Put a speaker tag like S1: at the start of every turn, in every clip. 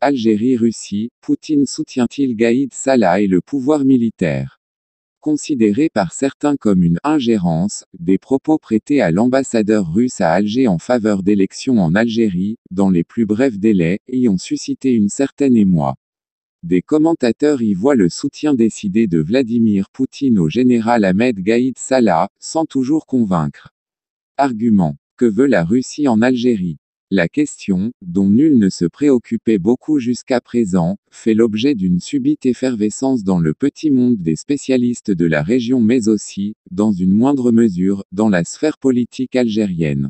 S1: Algérie-Russie, Poutine soutient-il Gaïd Salah et le pouvoir militaire? Considéré par certains comme une ingérence, des propos prêtés à l'ambassadeur russe à Alger en faveur d'élections en Algérie, dans les plus brefs délais, y ont suscité une certaine émoi. Des commentateurs y voient le soutien décidé de Vladimir Poutine au général Ahmed Gaïd Salah, sans toujours convaincre. Argument. Que veut la Russie en Algérie? La question, dont nul ne se préoccupait beaucoup jusqu'à présent, fait l'objet d'une subite effervescence dans le petit monde des spécialistes de la région mais aussi, dans une moindre mesure, dans la sphère politique algérienne.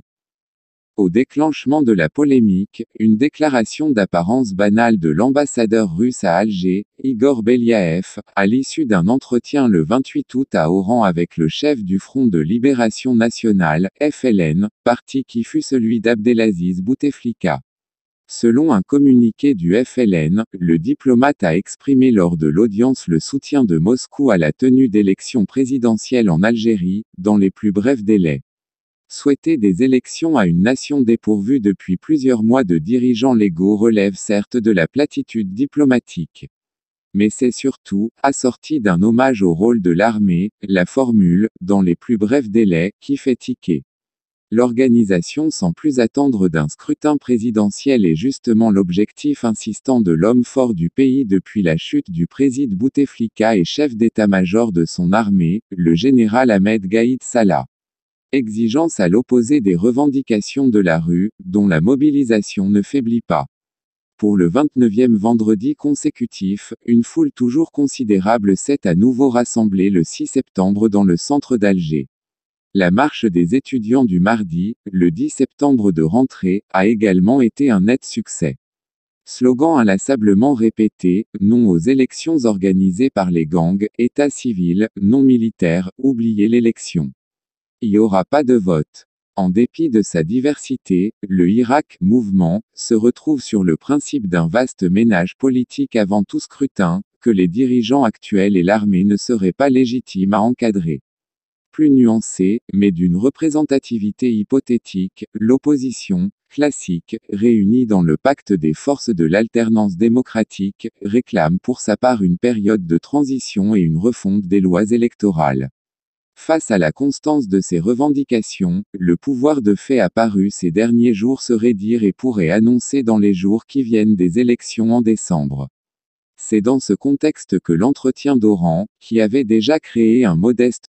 S1: Au déclenchement de la polémique, une déclaration d'apparence banale de l'ambassadeur russe à Alger, Igor Beliaev, à l'issue d'un entretien le 28 août à Oran avec le chef du Front de Libération Nationale, FLN, parti qui fut celui d'Abdelaziz Bouteflika. Selon un communiqué du FLN, le diplomate a exprimé lors de l'audience le soutien de Moscou à la tenue d'élections présidentielles en Algérie, dans les plus brefs délais. Souhaiter des élections à une nation dépourvue depuis plusieurs mois de dirigeants légaux relève certes de la platitude diplomatique. Mais c'est surtout, assorti d'un hommage au rôle de l'armée, la formule, dans les plus brefs délais, qui fait tiquer. L'organisation sans plus attendre d'un scrutin présidentiel est justement l'objectif insistant de l'homme fort du pays depuis la chute du président Bouteflika et chef d'état-major de son armée, le général Ahmed Gaïd Salah. Exigence à l'opposé des revendications de la rue, dont la mobilisation ne faiblit pas. Pour le 29e vendredi consécutif, une foule toujours considérable s'est à nouveau rassemblée le 6 septembre dans le centre d'Alger. La marche des étudiants du mardi, le 10 septembre de rentrée, a également été un net succès. Slogan inlassablement répété, non aux élections organisées par les gangs, état civil, non militaire, oubliez l'élection. Il n'y aura pas de vote. En dépit de sa diversité, le Irak Mouvement se retrouve sur le principe d'un vaste ménage politique avant tout scrutin, que les dirigeants actuels et l'armée ne seraient pas légitimes à encadrer. Plus nuancé, mais d'une représentativité hypothétique, l'opposition, classique, réunie dans le pacte des forces de l'alternance démocratique, réclame pour sa part une période de transition et une refonte des lois électorales. Face à la constance de ces revendications, le pouvoir de fait apparu ces derniers jours serait dire et pourrait annoncer dans les jours qui viennent des élections en décembre. C'est dans ce contexte que l'entretien d'Oran, qui avait déjà créé un modeste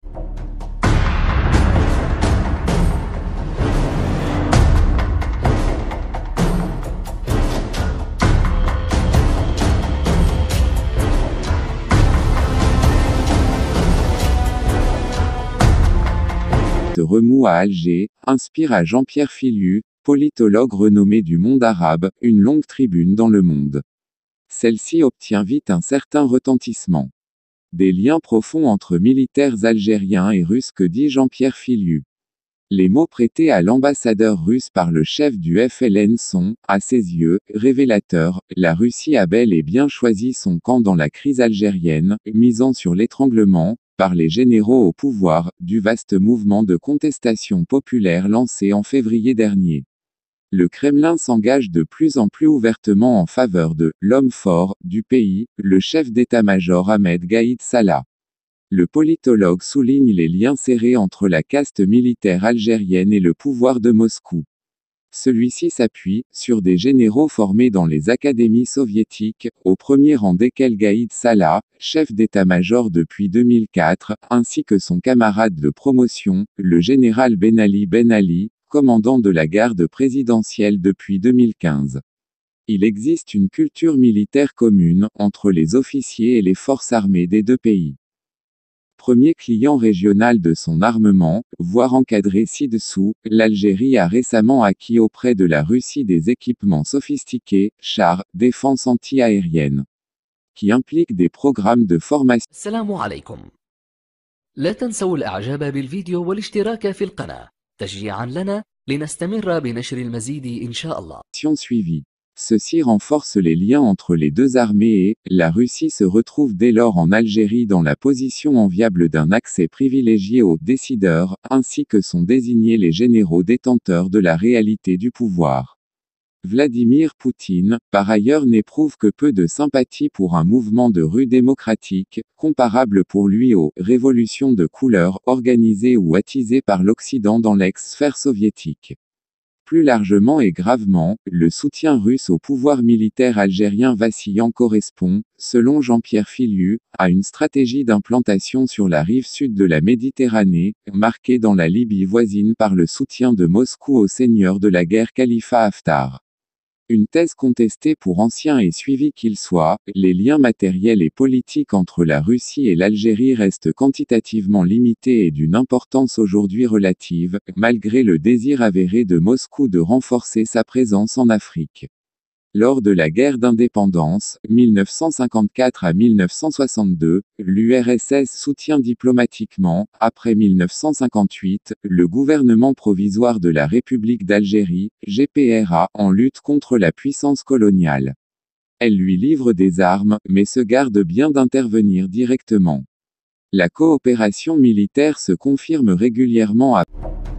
S1: remous à Alger, inspire à Jean-Pierre Filiu, politologue renommé du monde arabe, une longue tribune dans Le Monde. Celle-ci obtient vite un certain retentissement. Des liens profonds entre militaires algériens et russes que dit Jean-Pierre Filiu. Les mots prêtés à l'ambassadeur russe par le chef du FLN sont, à ses yeux, révélateurs. La Russie a bel et bien choisi son camp dans la crise algérienne, misant sur l'étranglement, par les généraux au pouvoir, du vaste mouvement de contestation populaire lancé en février dernier. Le Kremlin s'engage de plus en plus ouvertement en faveur de « l'homme fort » du pays, le chef d'état-major Ahmed Gaïd Salah. Le politologue souligne les liens serrés entre la caste militaire algérienne et le pouvoir de Moscou. Celui-ci s'appuie sur des généraux formés dans les académies soviétiques, au premier rang desquels Gaïd Salah, chef d'état-major depuis 2004, ainsi que son camarade de promotion, le général Ben Ali, commandant de la garde présidentielle depuis 2015. Il existe une culture militaire commune, entre les officiers et les forces armées des deux pays. Premier client régional de son armement, voire encadré ci-dessous, l'Algérie a récemment acquis auprès de la Russie des équipements sophistiqués, chars, défense anti-aérienne, qui impliquent des programmes de formation.
S2: السلام عليكم. لا تنسوا الإعجاب بالفيديو والاشتراك في القناة تشجيعا لنا لنستمر بنشر المزيد إن شاء الله.
S1: Suivie. Ceci renforce les liens entre les deux armées et, la Russie se retrouve dès lors en Algérie dans la position enviable d'un accès privilégié aux décideurs, ainsi que sont désignés les généraux détenteurs de la réalité du pouvoir. Vladimir Poutine, par ailleurs n'éprouve que peu de sympathie pour un mouvement de rue démocratique, comparable pour lui aux « révolutions de couleur » organisées ou attisées par l'Occident dans l'ex-sphère soviétique. Plus largement et gravement, le soutien russe au pouvoir militaire algérien vacillant correspond, selon Jean-Pierre Filiu, à une stratégie d'implantation sur la rive sud de la Méditerranée, marquée dans la Libye voisine par le soutien de Moscou au seigneur de la guerre Khalifa Haftar. Une thèse contestée pour ancien et suivi qu'il soit, les liens matériels et politiques entre la Russie et l'Algérie restent quantitativement limités et d'une importance aujourd'hui relative, malgré le désir avéré de Moscou de renforcer sa présence en Afrique. Lors de la guerre d'indépendance, 1954 à 1962, l'URSS soutient diplomatiquement, après 1958, le gouvernement provisoire de la République d'Algérie, GPRA, en lutte contre la puissance coloniale. Elle lui livre des armes, mais se garde bien d'intervenir directement. La coopération militaire se confirme régulièrement à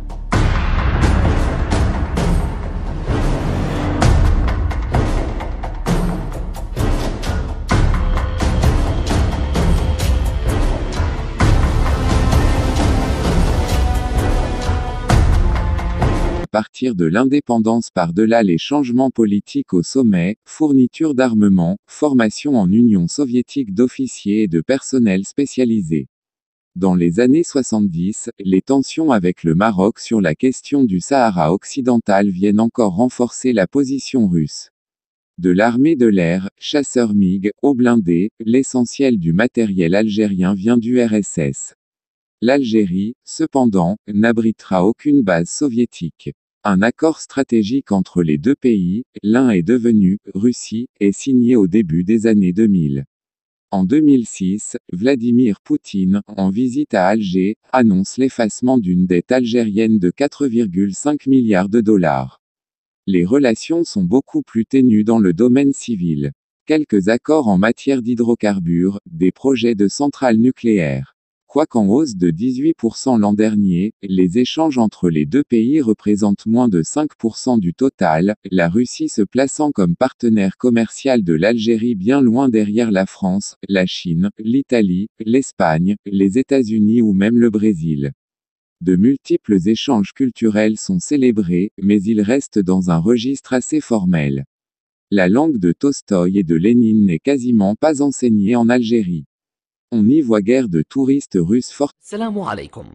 S1: partir de l'indépendance par-delà les changements politiques au sommet, fourniture d'armement, formation en Union soviétique d'officiers et de personnel spécialisé. Dans les années 70, les tensions avec le Maroc sur la question du Sahara occidental viennent encore renforcer la position russe. De l'armée de l'air, chasseurs MiG, aux blindés, l'essentiel du matériel algérien vient du RSS. L'Algérie, cependant, n'abritera aucune base soviétique. Un accord stratégique entre les deux pays, l'un est devenu « Russie », est signé au début des années 2000. En 2006, Vladimir Poutine, en visite à Alger, annonce l'effacement d'une dette algérienne de 4,5 milliards de dollars. Les relations sont beaucoup plus ténues dans le domaine civil. Quelques accords en matière d'hydrocarbures, des projets de centrales nucléaires. Quoiqu'en hausse de 18% l'an dernier, les échanges entre les deux pays représentent moins de 5% du total, la Russie se plaçant comme partenaire commercial de l'Algérie bien loin derrière la France, la Chine, l'Italie, l'Espagne, les États-Unis ou même le Brésil. De multiples échanges culturels sont célébrés, mais ils restent dans un registre assez formel. La langue de Tolstoï et de Lénine n'est quasiment pas enseignée en Algérie. On n'y voit guère de touristes russes forts.
S2: السلام عليكم.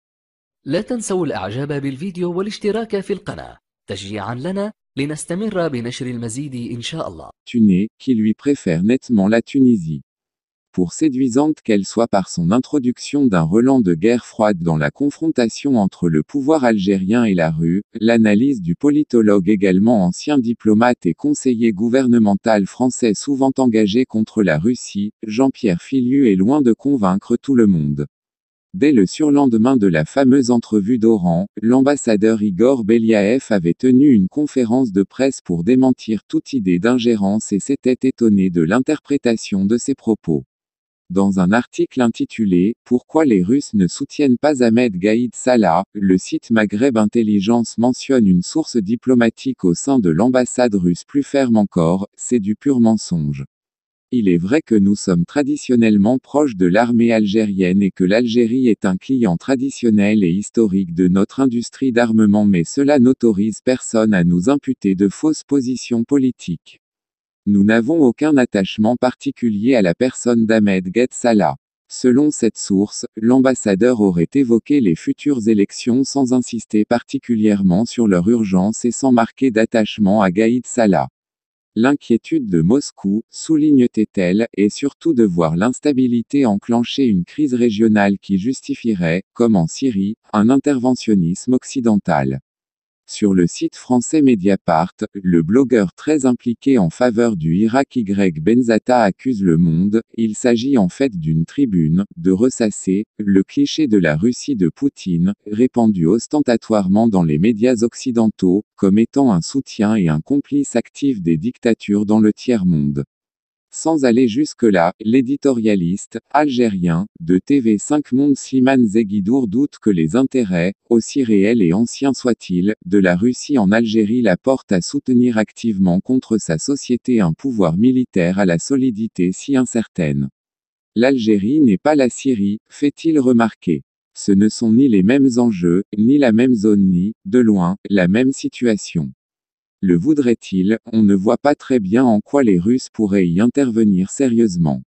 S2: لا تنسوا الإعجاب بالفيديو والاشتراك في القناة تشجيعا لنا لنستمر بنشر المزيد إن شاء الله.
S1: Tuné, qui lui préfère nettement la Tunisie. Pour séduisante qu'elle soit par son introduction d'un relent de guerre froide dans la confrontation entre le pouvoir algérien et la rue, l'analyse du politologue également ancien diplomate et conseiller gouvernemental français souvent engagé contre la Russie, Jean-Pierre Filiu est loin de convaincre tout le monde. Dès le surlendemain de la fameuse entrevue d'Oran, l'ambassadeur Igor Beliaev avait tenu une conférence de presse pour démentir toute idée d'ingérence et s'était étonné de l'interprétation de ses propos. Dans un article intitulé « Pourquoi les Russes ne soutiennent pas Ahmed Gaïd Salah », le site Maghreb Intelligence mentionne une source diplomatique au sein de l'ambassade russe plus ferme encore, c'est du pur mensonge. Il est vrai que nous sommes traditionnellement proches de l'armée algérienne et que l'Algérie est un client traditionnel et historique de notre industrie d'armement, mais cela n'autorise personne à nous imputer de fausses positions politiques. Nous n'avons aucun attachement particulier à la personne d'Ahmed Gaïd Salah. Selon cette source, l'ambassadeur aurait évoqué les futures élections sans insister particulièrement sur leur urgence et sans marquer d'attachement à Gaïd Salah. L'inquiétude de Moscou, souligne-t-elle, est surtout de voir l'instabilité enclencher une crise régionale qui justifierait, comme en Syrie, un interventionnisme occidental. Sur le site français Mediapart, le blogueur très impliqué en faveur du Irak Y Benzata accuse Le Monde, il s'agit en fait d'une tribune, de ressasser le cliché de la Russie de Poutine, répandu ostentatoirement dans les médias occidentaux, comme étant un soutien et un complice actif des dictatures dans le tiers-monde. Sans aller jusque-là, l'éditorialiste algérien de TV5 Monde Slimane Zeguidour doute que les intérêts, aussi réels et anciens soient-ils, de la Russie en Algérie la portent à soutenir activement contre sa société un pouvoir militaire à la solidité si incertaine. L'Algérie n'est pas la Syrie, fait-il remarquer. Ce ne sont ni les mêmes enjeux, ni la même zone ni, de loin, la même situation. Le voudrait-il, on ne voit pas très bien en quoi les Russes pourraient y intervenir sérieusement.